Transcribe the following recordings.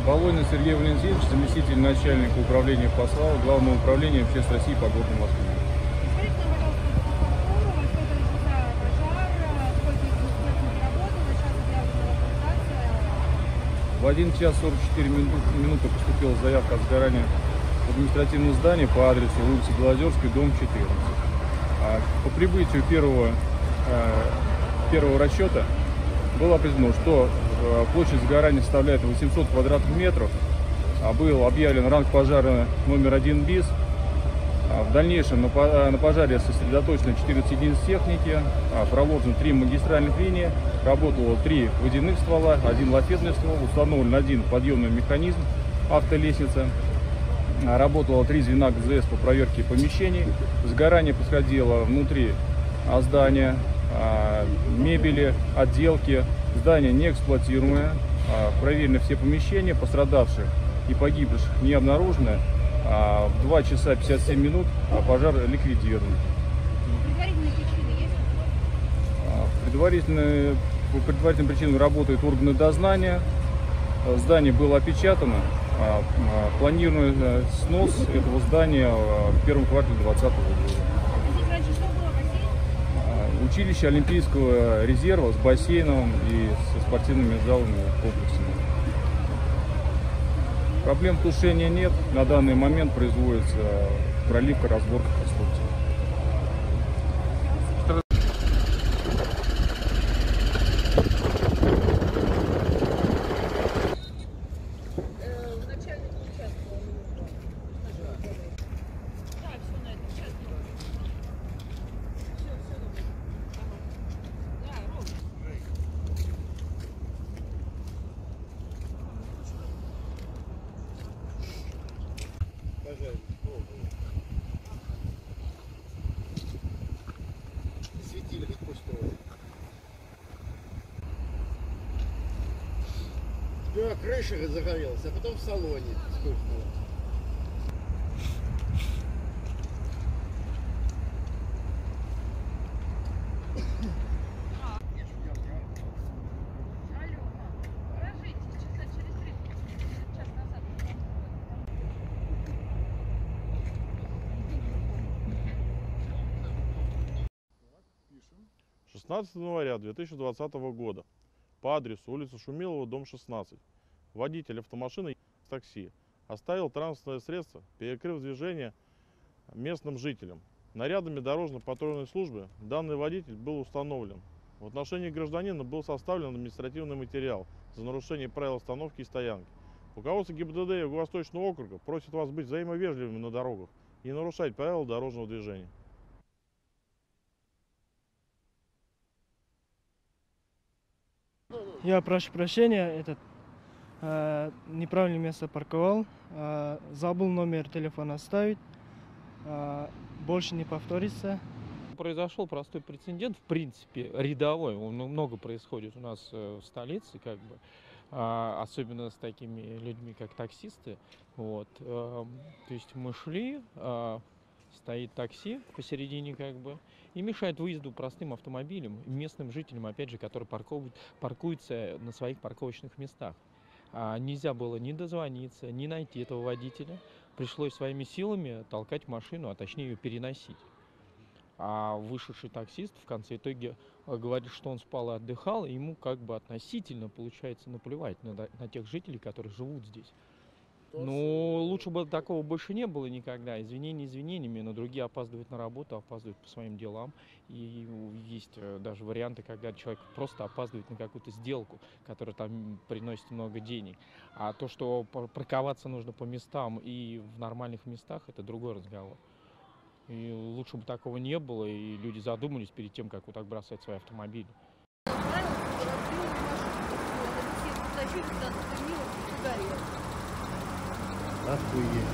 Володин Сергей Валентинович, заместитель начальника управления ПОСЛАВ, Главного управления МЧС России по городу Москве. Скажите нам, пожалуйста, по поводу, сколько техники работало, сейчас объявлена локализация. В 1 час 44 минуты поступила заявка о сгорании административного здания по адресу улица Белозерской, дом 14. По прибытию первого расчета было определено, что площадь сгорания составляет 800 квадратных метров. Был объявлен ранг пожара номер 1 БИС. В дальнейшем на пожаре сосредоточено 14 единиц техники, проложено 3 магистральных линии, работало 3 водяных ствола, 1 лафетный ствол, установлен 1 подъемный механизм, автолестница, работало 3 звена ГЗС по проверке помещений. Сгорание происходило внутри здания, мебели, отделки. Здание неэксплуатируемое, проверены все помещения, пострадавших и погибших не обнаружено. В 2 часа 57 минут пожар ликвидирован. Предварительные причины есть? По предварительным причинам работают органы дознания. Здание было опечатано. Планируем снос этого здания в первом квартале 2020 года. Здесь раньше что было, бассейн? Училище Олимпийского резерва с бассейном и со спортивными залами и комплексами. Проблем тушения нет. На данный момент производится проливка, разборка конструкции. Начальник участка. Да, все на этом. Сейчас. Все добро. Да, ровно. Светильник пустой. Да, крыша загорелась, а потом в салоне вспыхнула. Алена, ложитесь часа через 30, час назад. 16 января 2020 года по адресу улица Шумилова, дом 16. Водитель автомашины такси оставил транспортное средство, перекрыв движение местным жителям. Нарядами дорожно-патрульной службы данный водитель был установлен. В отношении гражданина был составлен административный материал за нарушение правил остановки и стоянки. Руководство ГИБДД Юго-Восточного округа просит вас быть взаимовежливыми на дорогах и не нарушать правила дорожного движения. Я прошу прощения, неправильное место парковал, забыл номер телефона оставить, больше не повторится. Произошел простой прецедент, в принципе, рядовой, он много происходит у нас в столице, как бы, особенно с такими людьми, как таксисты. Вот. То есть мы шли, стоит такси посередине, как бы, и мешает выезду простым автомобилям, местным жителям, опять же, которые паркуются на своих парковочных местах. Нельзя было ни дозвониться, ни найти этого водителя. Пришлось своими силами толкать машину, а точнее ее переносить. А вышедший таксист в конце итоге говорит, что он спал и отдыхал, и ему как бы относительно, получается, наплевать на тех жителей, которые живут здесь. Ну, лучше бы такого больше не было никогда. Извинения извинениями, но другие опаздывают на работу, опаздывают по своим делам. И есть даже варианты, когда человек просто опаздывает на какую-то сделку, которая там приносит много денег. А то, что парковаться нужно по местам и в нормальных местах, это другой разговор. И лучше бы такого не было, и люди задумались перед тем, как вот так бросать свои автомобили. Охуеть.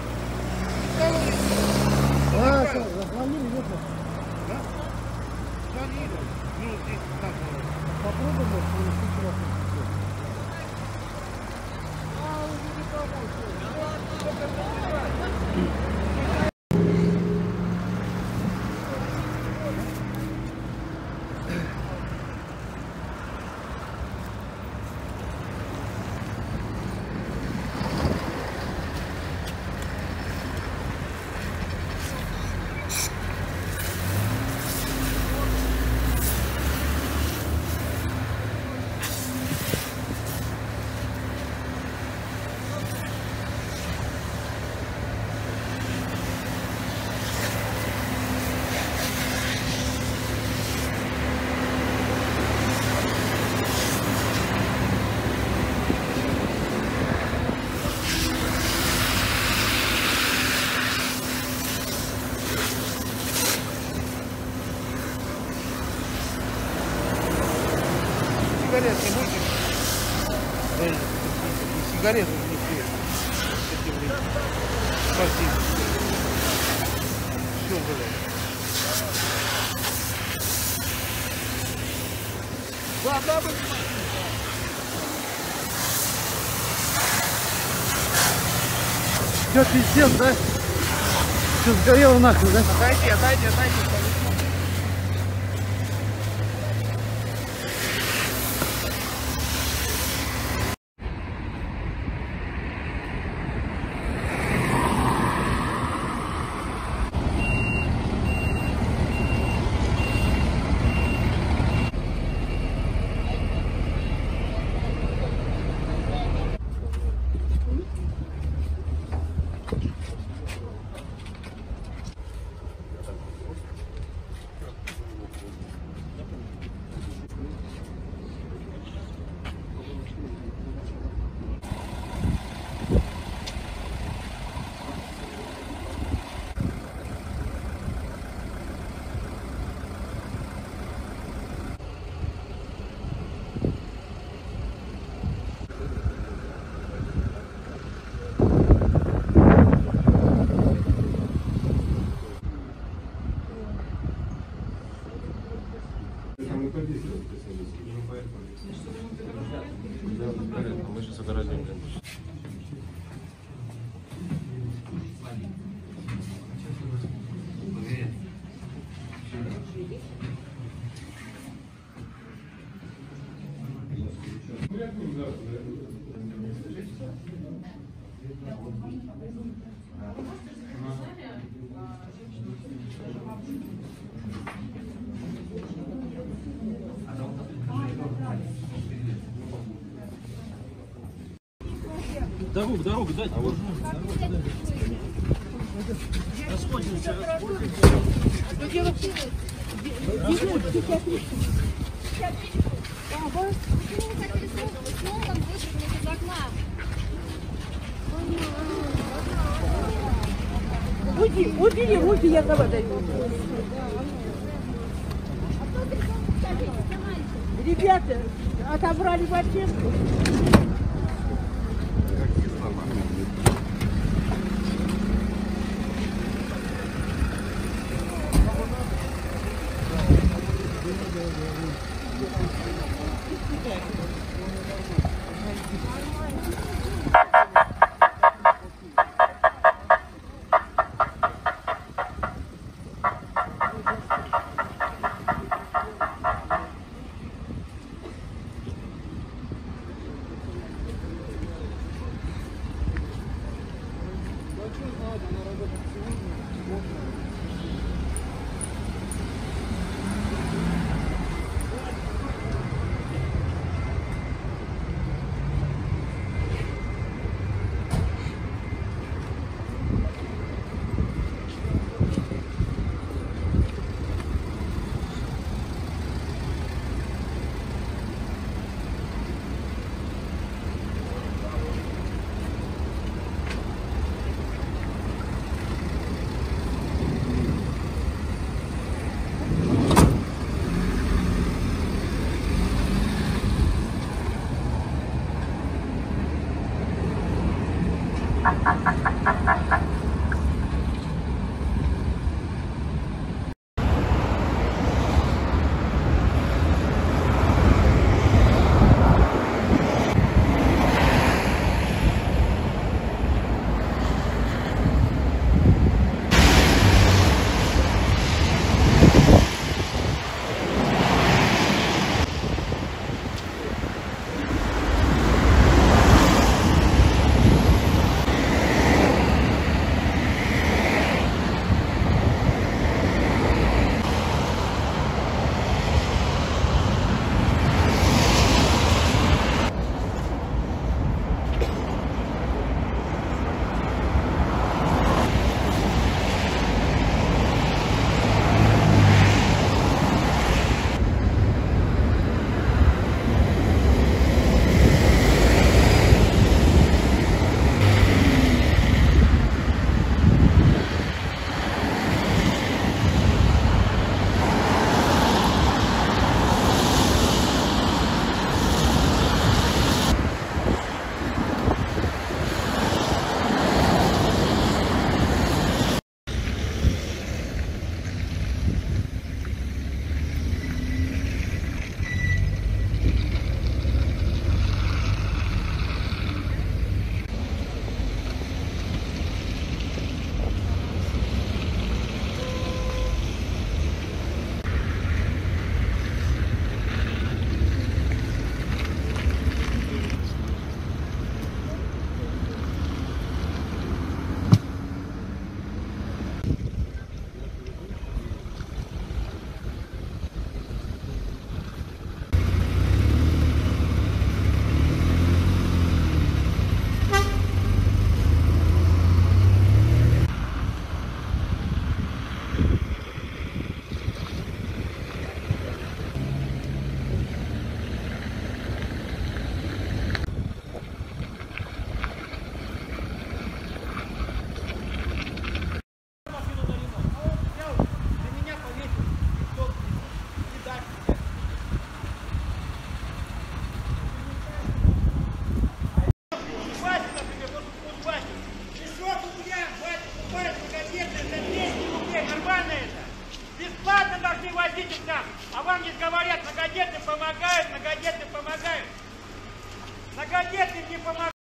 Зазвонили, нет? Да? Звонили. Ну, здесь так было. Попробуем, сигареты внесли. Спасибо. Все, блядь. Все, пиздец, да? Все сгорело нахуй, да? Отойди, отойди, отойди. Мы сейчас огородим. Дорогу, дайте. Убери руки, я за водой. Ребята, отобрали ботинку. Она работает сегодня,